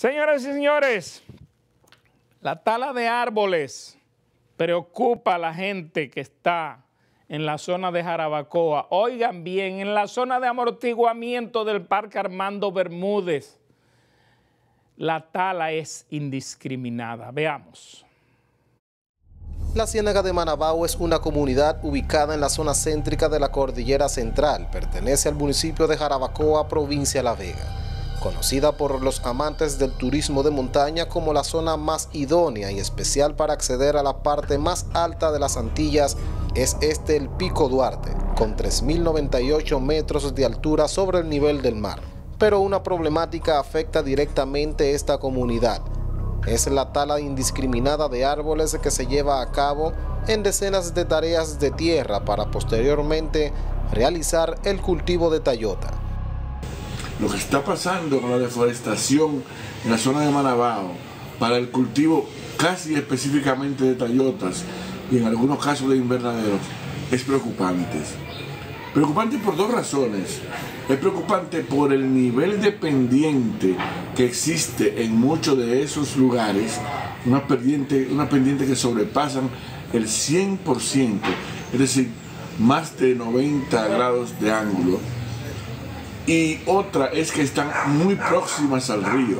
Señoras y señores, la tala de árboles preocupa a la gente que está en la zona de Jarabacoa. Oigan bien, en la zona de amortiguamiento del Parque Armando Bermúdez, la tala es indiscriminada. Veamos. La Ciénaga de Manabao es una comunidad ubicada en la zona céntrica de la Cordillera Central. Pertenece al municipio de Jarabacoa, provincia de La Vega. Conocida por los amantes del turismo de montaña como la zona más idónea y especial para acceder a la parte más alta de las Antillas, es el Pico Duarte, con 3.098 metros de altura sobre el nivel del mar. Pero una problemática afecta directamente a esta comunidad. Es la tala indiscriminada de árboles que se lleva a cabo en decenas de tareas de tierra para posteriormente realizar el cultivo de tayota. Lo que está pasando con la deforestación en la zona de Manabao para el cultivo casi específicamente de tayotas y en algunos casos de invernaderos es preocupante. Preocupante por dos razones. Es preocupante por el nivel de pendiente que existe en muchos de esos lugares, una pendiente que sobrepasan el 100%, es decir, más de 90 grados de ángulo. Y otra es que están muy próximas al río,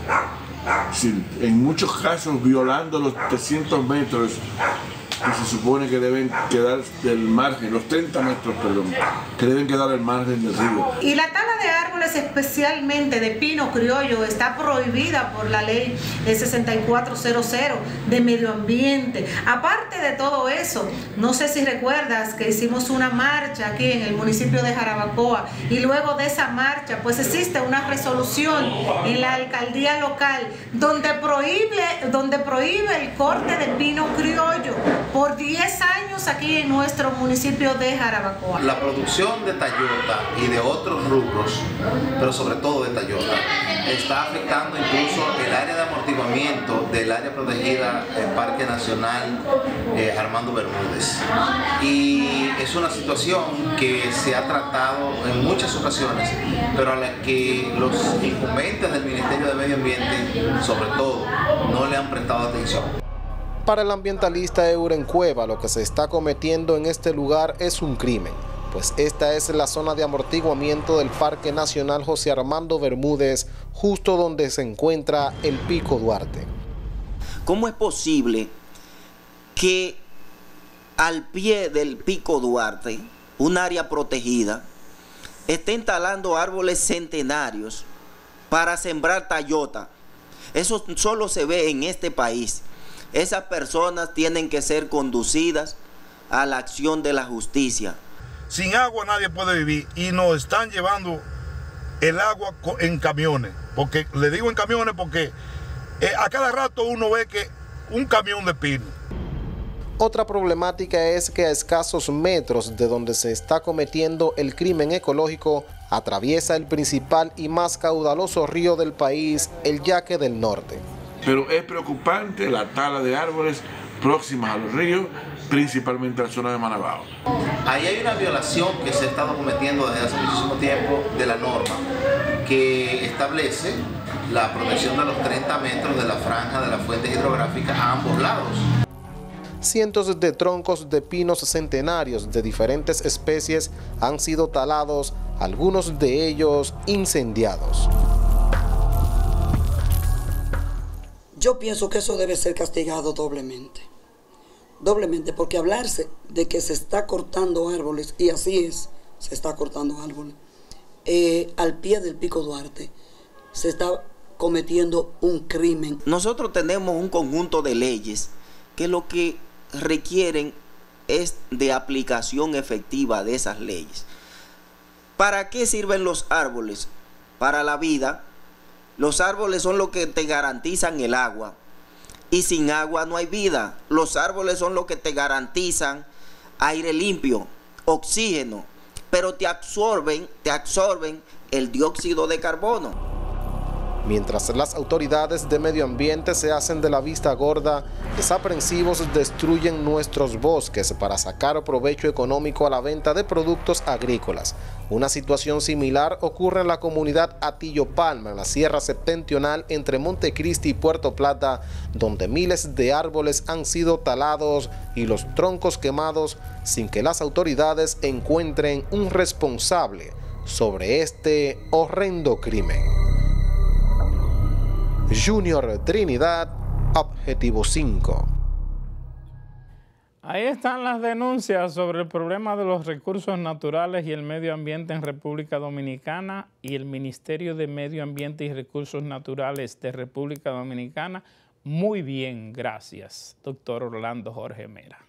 en muchos casos violando los 300 metros que se supone que deben quedar del margen, los 30 metros, perdón, que deben quedar al margen del río. Y la tala de árboles, especialmente de pino criollo, está prohibida por la ley 6400 de medio ambiente. Aparte de todo eso, no sé si recuerdas que hicimos una marcha aquí en el municipio de Jarabacoa y luego de esa marcha pues existe una resolución en la alcaldía local donde prohíbe el corte de pino criollo por 10 años aquí en nuestro municipio de Jarabacoa. La producción de tayota y de otros rubros, pero sobre todo de tayota, está afectando incluso el área de amortiguamiento del área protegida del Parque Nacional Armando Bermúdez. Y es una situación que se ha tratado en muchas ocasiones, pero a la que los incumbentes del Ministerio de Medio Ambiente, sobre todo, no le han prestado atención. Para el ambientalista Euren Cueva, lo que se está cometiendo en este lugar es un crimen, pues esta es la zona de amortiguamiento del Parque Nacional José Armando Bermúdez, justo donde se encuentra el Pico Duarte. ¿Cómo es posible que al pie del Pico Duarte, un área protegida, estén talando árboles centenarios para sembrar tayota? Eso solo se ve en este país. Esas personas tienen que ser conducidas a la acción de la justicia. Sin agua nadie puede vivir y nos están llevando el agua en camiones. Porque le digo en camiones porque a cada rato uno ve que un camión de pino. Otra problemática es que a escasos metros de donde se está cometiendo el crimen ecológico, atraviesa el principal y más caudaloso río del país, el Yaque del Norte. Pero es preocupante la tala de árboles próximas a los ríos, principalmente a la zona de Manabao. Ahí hay una violación que se ha estado cometiendo desde hace muchísimo tiempo de la norma que establece la protección de los 30 metros de la franja de las fuentes hidrográficas a ambos lados. Cientos de troncos de pinos centenarios de diferentes especies han sido talados, algunos de ellos incendiados. Yo pienso que eso debe ser castigado doblemente. Doblemente, porque hablarse de que se está cortando árboles, y así es, se está cortando árboles, al pie del Pico Duarte, se está cometiendo un crimen. Nosotros tenemos un conjunto de leyes que lo que requieren es de aplicación efectiva de esas leyes. ¿Para qué sirven los árboles? Para la vida. Los árboles son lo que te garantizan el agua y sin agua no hay vida. Los árboles son lo que te garantizan aire limpio, oxígeno, pero te absorben el dióxido de carbono. Mientras las autoridades de medio ambiente se hacen de la vista gorda, desaprensivos destruyen nuestros bosques para sacar provecho económico a la venta de productos agrícolas. Una situación similar ocurre en la comunidad Atillo Palma, en la Sierra Septentrional entre Montecristi y Puerto Plata, donde miles de árboles han sido talados y los troncos quemados sin que las autoridades encuentren un responsable sobre este horrendo crimen. Junior Trinidad, Objetivo 5. Ahí están las denuncias sobre el problema de los recursos naturales y el medio ambiente en República Dominicana, y el Ministerio de Medio Ambiente y Recursos Naturales de República Dominicana. Muy bien, gracias, doctor Orlando Jorge Mera.